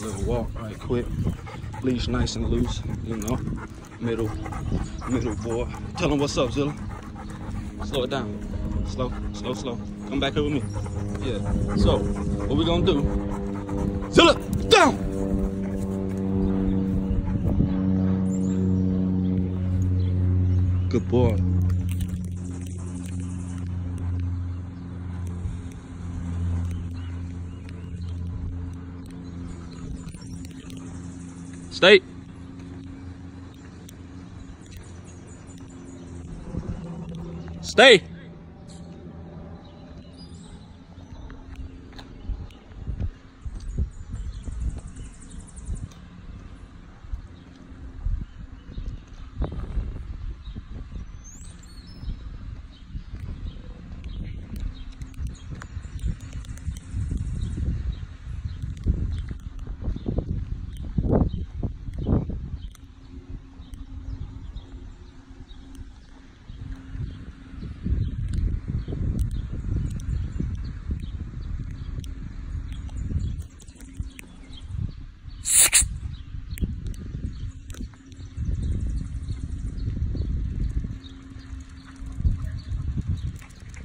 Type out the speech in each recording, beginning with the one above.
little walk right quick. Leash nice and loose, you know. Middle boy. Tell him what's up, Zilla. Slow it down. Slow. Come back here with me. Yeah. So, what we gonna do? Zilla, down! Good boy. Stay. Stay.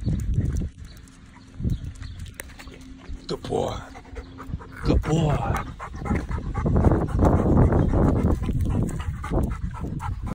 Good boy. Good boy.